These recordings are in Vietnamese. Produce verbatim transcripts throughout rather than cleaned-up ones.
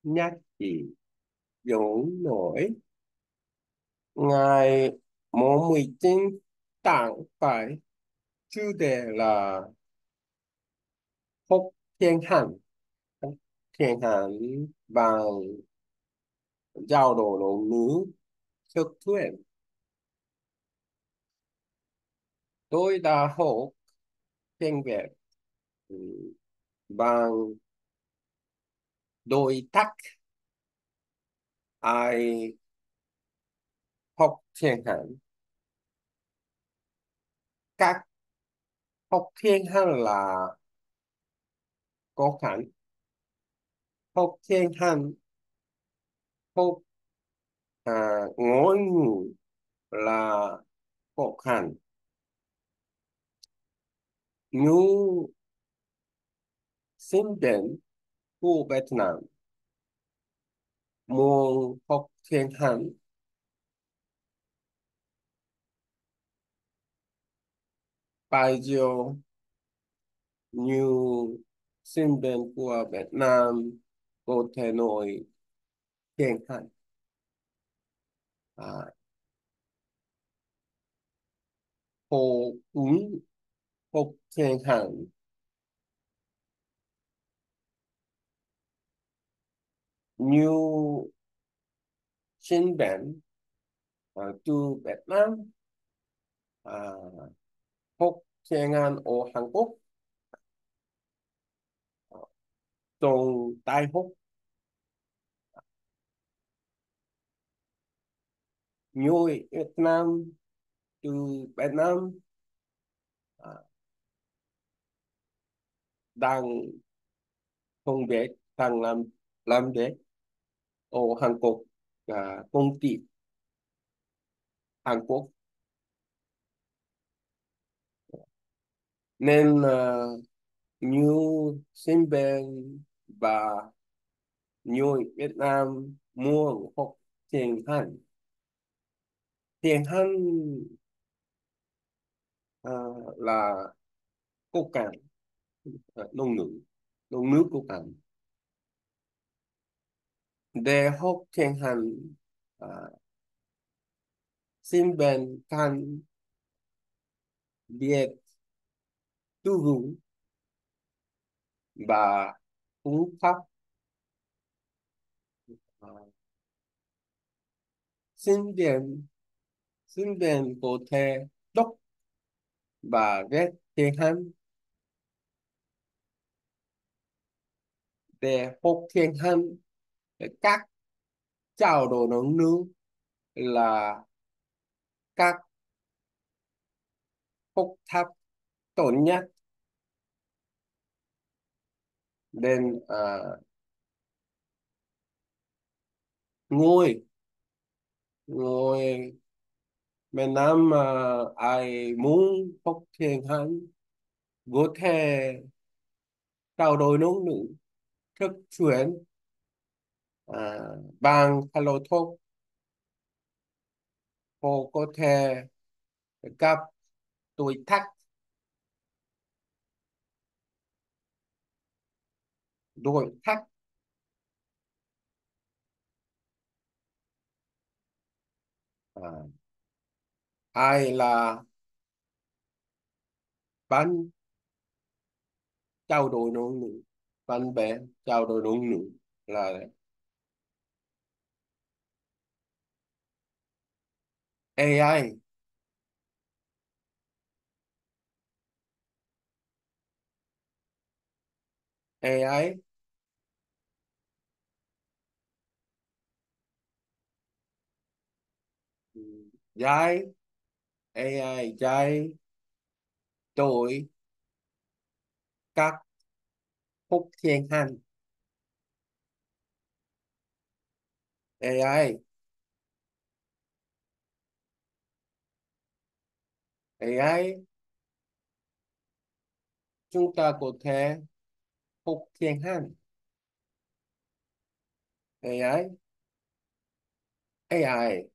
nhắc gì Dũng nổi ngày mùng mười chín tháng bảy, chủ đề là Phúc Thiên Hành. Phúc Thiên Hành bằng giao đồ nộn nữ thực thuyết. Tôi đã học tiếng Việt ừ, bằng đôi tắc. Ai học Thiên Hành, các học Thiên Hành là có khăn. Học Thiên Hành học à, ngôn ngữ là khó khăn. Như sinh viên của Việt Nam muốn học tiếng Hàn, bây giờ như sinh viên của Việt Nam có thể nói tiếng Hàn. À, họ cũng học tiếng Hàn như sinh viên à, từ Việt Nam à, học tiếng Hàn ở Hàn Quốc à, trong đại học như Việt Nam từ Việt Nam à, đang không biết đang làm làm việc ở Hàn Quốc à, công ty Hàn Quốc nên à, như sinh viên và như Việt Nam muốn học tiếng Hàn. Tiếng Hàn à, là quốc cảm à, ngôn ngữ ngôn ngữ quốc cảm. Để học tiếng Hàn à, sinh viên cần biết từ vựng và cú pháp. À, sinh viên sinh viên có thể đọc và viết tiếng Hàn. Để học tiếng Hàn, các trao đổi ngôn ngữ là các phúc tháp tốt nhất. Nên à, người người miền Nam mà ai muốn học tiếng Hàn có thể trao đổi ngôn ngữ thực chuyển à, bằng Hello Talk. Họ có thể gặp đối tác đối tác à, ai là bạn trao đổi ngôn ngữ, bạn bè trao đổi ngôn ngữ là a i. a i dạy a i dạy tôi các phúc thiện hành. a i a i chúng ta có thể phúc thiện hành. a i a i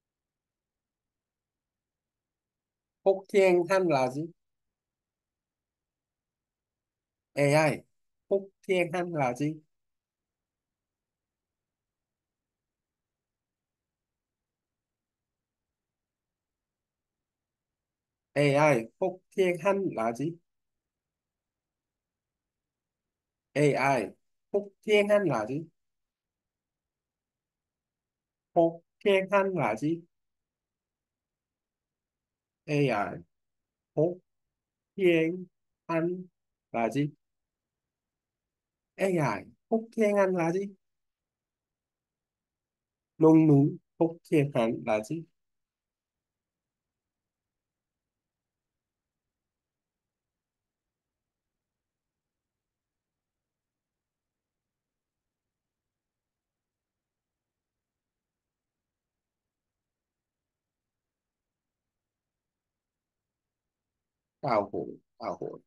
phúc thiện hành là gì? a i phúc thiện hành là gì? a i, Phúc Thiên Hanh là gì? a i, Phúc Thiên Hanh là gì? Phúc Thiên Hanh là gì? a i, Phúc Thiên Hanh là gì? a i, Phúc Thiên Hanh là gì? Nung nung, Phúc Thiên Hanh là gì? Cao hối, cao hối.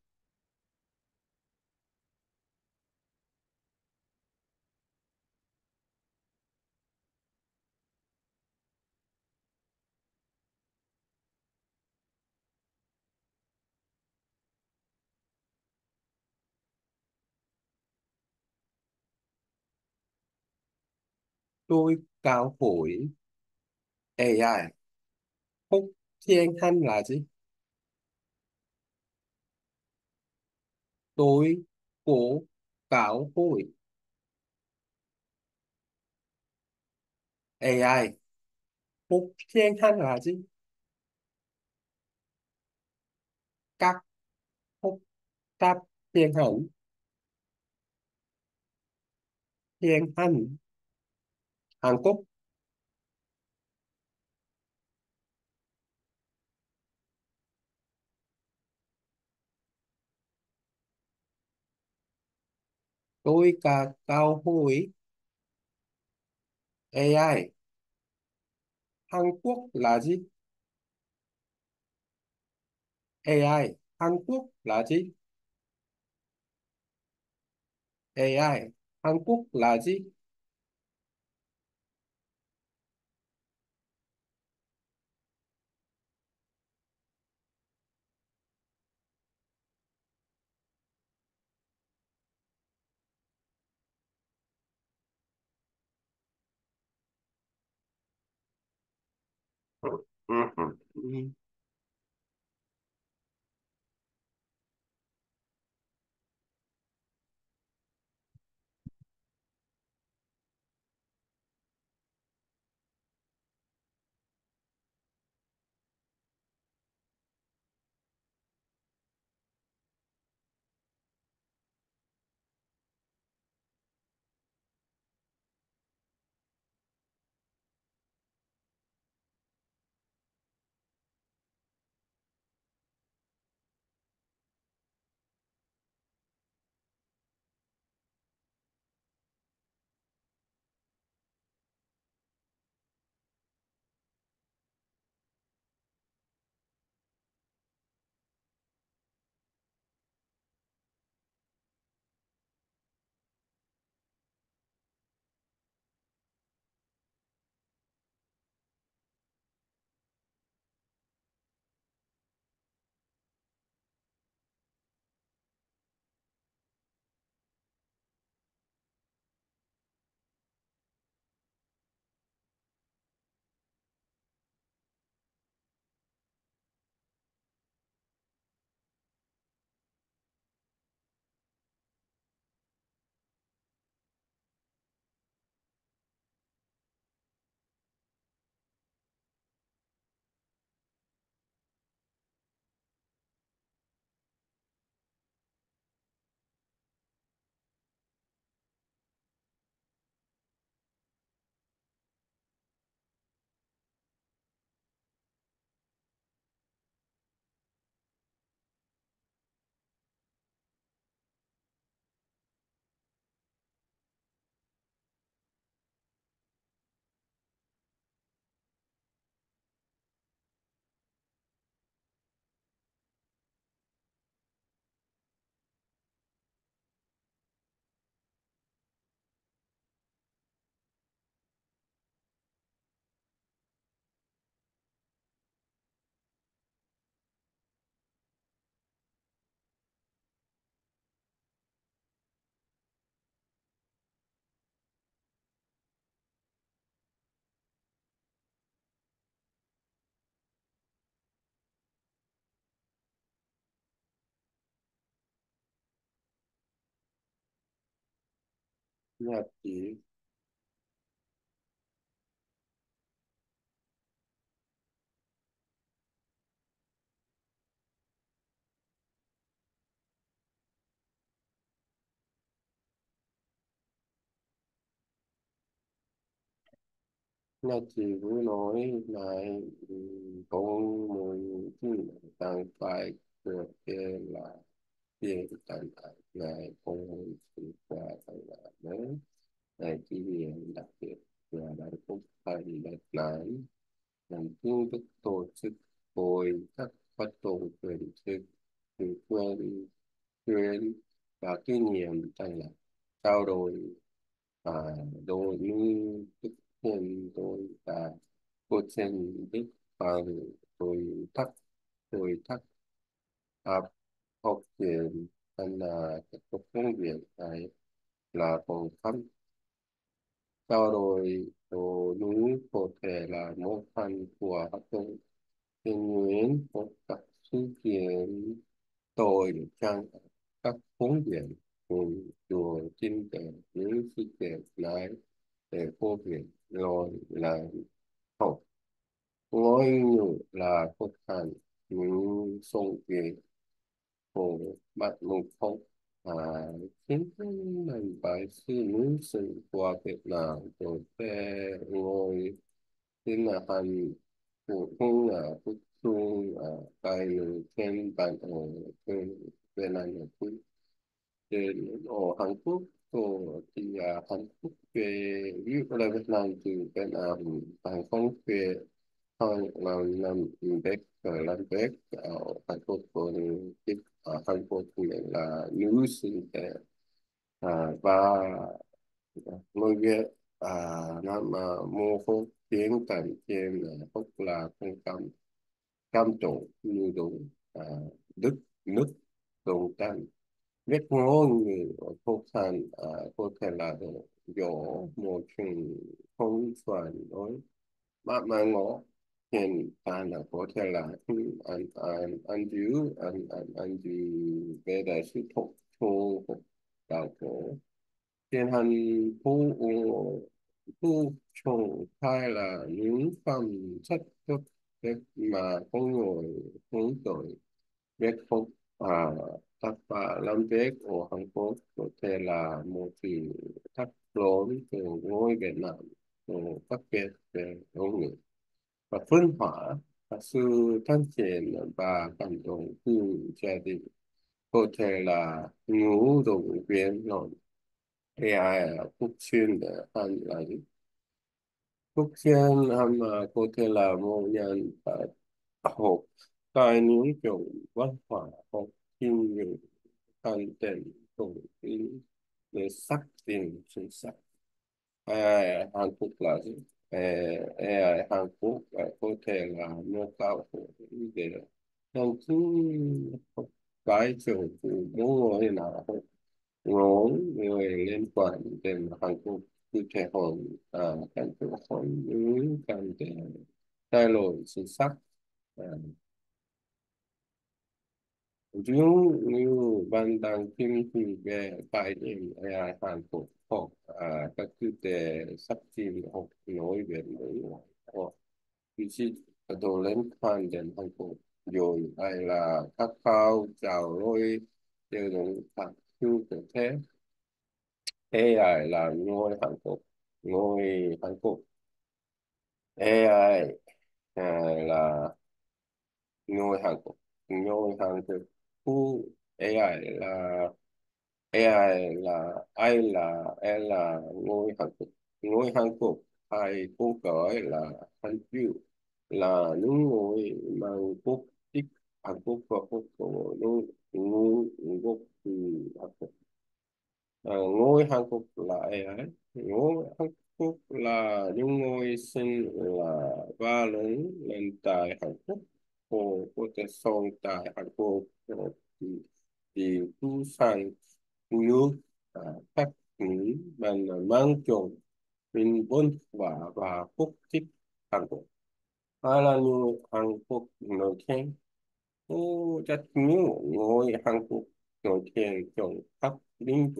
Tôi cao hối. a i, Phúc Thiên Hanh là gì? Tôi cố cáo hối. a i, Phúc Thiên Hanh là gì? Các Phúc Táp Thiên Hanh. Thiên Hanh, Hàn Quốc. Tôi cả cao hối. a i, Hàn Quốc là gì? a i, Hàn Quốc là gì? a i, Hàn Quốc là gì? Ừ, ừ, ừ. nhật chỉ nhật chỉ cứ nói này, ừ, có muốn gì đang phải được kia là tiền tận tại ngày không chỉ qua phải là mới ngày kỷ niệm đặc biệt là đại phúc hay đại nán nhằm phương thức tổ chức hội các hoạt động quyền thực từ quyền quyền và kỷ niệm tại là trao đổi à, đối như thực hiện tôi và cô trên đức bằng tôi thắc tôi thắc áp học viện thành là các công việc này là phòng khám trao đổi đồ núi có thể là một phần của hoạt động tình nguyện hoặc các sự kiện tôi trang các phóng viên cùng chùa tin tưởng những sự kiện này để phổ biến rồi là học ngôi ngữ là quốc hành những sông về của bạn mục không à chính mình phải suy nghĩ sự qua Việt Nam rồi sẽ ngồi tin là hành của không là quốc trung à tài liệu trên bản đồ trên Việt Nam là quý đến ở Hàn Quốc ở thì à, Hàn Quốc về ví dụ là Việt Nam thì Việt Nam hàng không về Hàn làm làm việc ở làm việc ở Hàn Quốc còn tiếp ở Hàn Quốc thì là nữ sinh tế à, và người Việt à, làm à, mua phúc tiếng tận trên là phúc là không cam cam trộn như đúng à, đức nước đồng tâm biết ngôn ngữ ở phố Hàn à, có thể là được do một trường không chuẩn đối bạn mà ngó hiện tại là có thể là anh anh anh giữ anh anh anh gì về đại sứ thuộc thuộc đạo cổ trên hành phố phố trồng hay là những phẩm chất tốt đẹp mà con người hướng tới biết không à các bạn làm việc ở Hàn Quốc có thể là một sự thách lớn từ ngôi Việt Nam của các biệt về ngôn ngữ và phân hóa và sự phát triển và cảm động từ gia đình có thể là ngũ dụng viên rồi a i là quốc chuyên để handle là quốc chuyên ham mà có thể là một nhân vật học tại những kiểu văn hóa học kinh nghiệm content của cái để xác định chính xác a i Hàn Quốc là gì? Ờ, a i Hàn Quốc ờ, có thể là nâng cao của để nâng cứ cái chiều của mỗi người nào ngón người liên quan đến Hàn Quốc cụ thể hơn à, cảnh tượng hơn những cảnh thay đổi chính xác à, ví như bạn đang tìm hiểu về khái niệm a i Hàn Quốc hoặc à, các chủ đề sắp tìm học nói về nội ngoại hoặc ví dụ đồ liên quan đến Hàn Quốc rồi hay là các khảo trao đổi đều những các chủ thể a i là ngôi Hàn Quốc ngôi Hàn Quốc a i à, là ngôi Hàn Quốc ngôi Hàn Quốc khu a i là a i là ai là ai là ngôi Hàn Quốc ngôi Hàn Quốc hay cũng gọi là Hàn Quốc là những ngôi mang quốc tịch Hàn Quốc và quốc của những ngôi gốc từ Hàn Quốc. Ờ, ngôi Hàn Quốc là ai ấy ngôi Hàn Quốc là những ngôi sinh là ba lớn lên tại Hàn Quốc của của cái sông tại Hàn Quốc của thì thì tu sang nước à, các nước bằng mang chủng mình vốn và và quốc tịch Hàn Quốc hai là như Hàn Quốc nổi tiếng ô rất nhiều ngôi Hàn Quốc nổi tiếng trong các lĩnh vực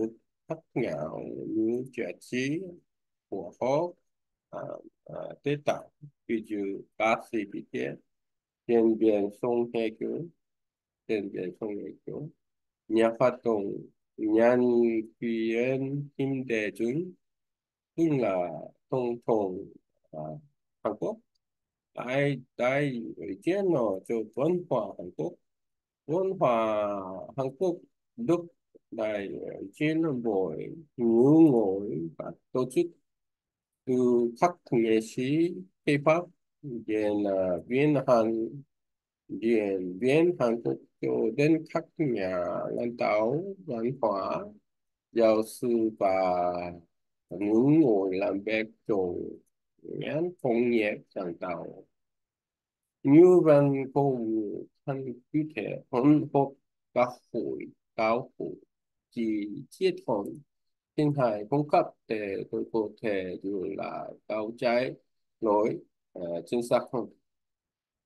khác nhau như giá trị của họ, à, à, tế tạo, ví dụ bác sĩ bị chết, diễn biến song hệ cứu, diễn biến song hệ cứu, nhà phát động nhân quyền kim đại chúng, tức là tổng thống à, Hàn Quốc đại đại diện nó cho văn hóa Hàn Quốc. Văn hóa Hàn Quốc được đại diện bởi nhiều người và tổ chức, từ các nghệ sĩ K-pop diễn viên Hàn diễn viên Hàn Quốc cho đến các nhà lãnh đạo văn hóa, giáo sư và những người làm việc trong ngành công nghiệp sáng tạo. Như văn công thân cụ thể hỗn hợp các hội giáo hội chỉ chiết thuần sinh thái cung cấp để tôi có thể dù là cáo trái lỗi uh, chính xác hơn.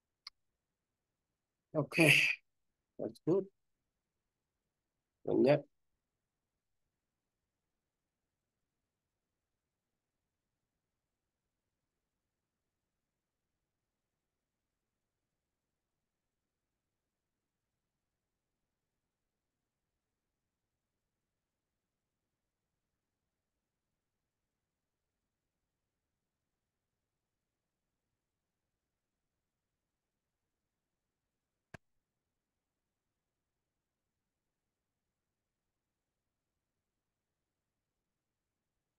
Ok, that's good. Đúng nhất.